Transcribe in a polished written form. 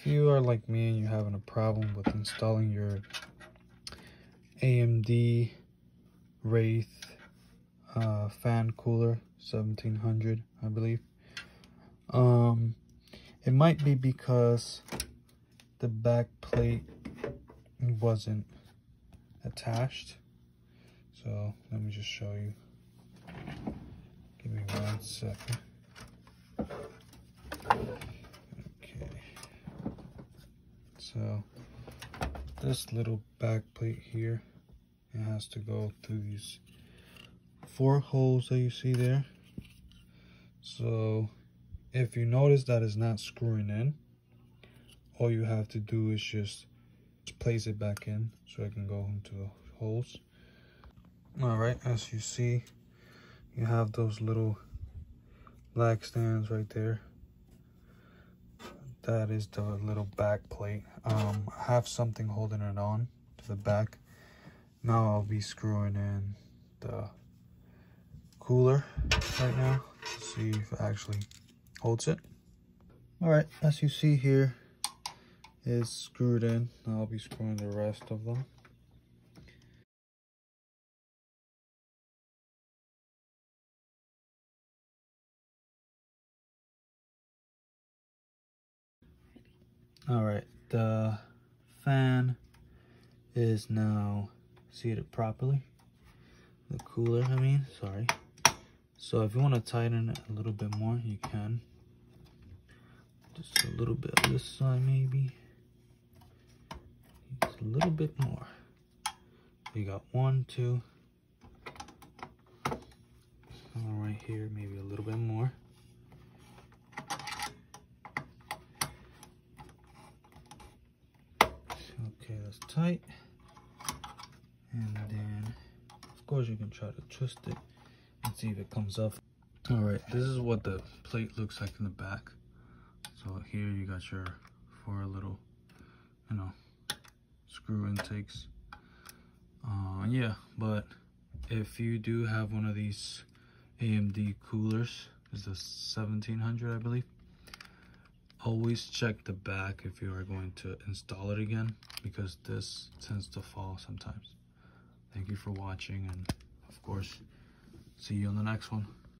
if you are like me and you're having a problem with installing your AMD Wraith fan cooler 1700, I believe, it might be because the back plate wasn't attached. So let me just show you. Give me 1 second. Okay, so this little back plate here, it has to go through these 4 holes that you see there. So if you notice that it's not screwing in, all you have to do is just place it back in so it can go into the holes. All right, as you see, you have those little lag stands right there. That is the little back plate. I have something holding it on to the back. Now I'll be screwing in the cooler right now to see if it actually holds it. All right, as you see here, it's screwed in. Now I'll be screwing the rest of them. All right, the fan is now seated properly. The cooler, I mean, sorry. So if you want to tighten it a little bit more, you can. Just a little bit on this side, maybe. Just a little bit more. You got 1, 2. Right here, maybe a little bit more. Okay, that's tight. And then, of course, you can try to twist it and see if it comes up. All right, this is what the plate looks like in the back. So here you got your 4 little, screw intakes. Yeah, but if you do have one of these AMD coolers, is the 1700, I believe, always check the back if you are going to install it again, because this tends to fall sometimes. Thank you for watching, and of course, see you on the next one.